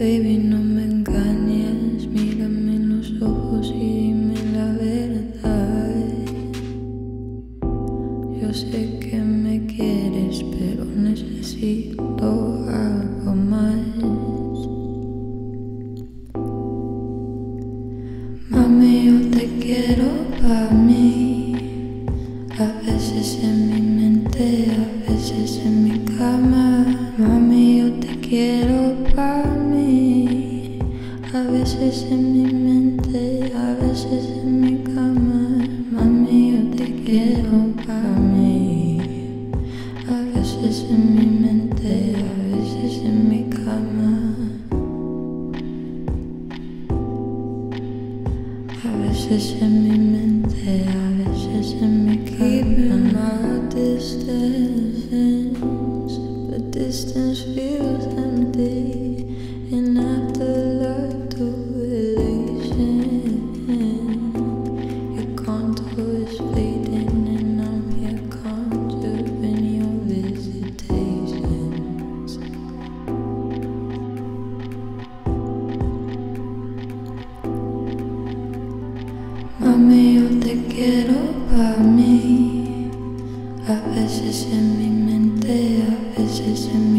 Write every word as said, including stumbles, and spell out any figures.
Baby, no me engañes, mírame en los ojos y dime la verdad. Yo sé que me quieres, pero necesito algo más. Mami, yo te quiero pa' mí. A veces en mi mente, a veces en mi cama. Mami, yo te quiero pa' mí. A veces en mi mente, a veces en mi cama. Mami, yo te quiero pa' mí. A veces en mi mente, a veces en mi cama. A veces en mi mente, a veces en mi cama. Keeping our distance, but distance feels empty. And after love to relation, your contour is fading, and I'm here conjuring your visitations. Mami, yo te quiero pa' mí. A veces en mi mente, a veces en mi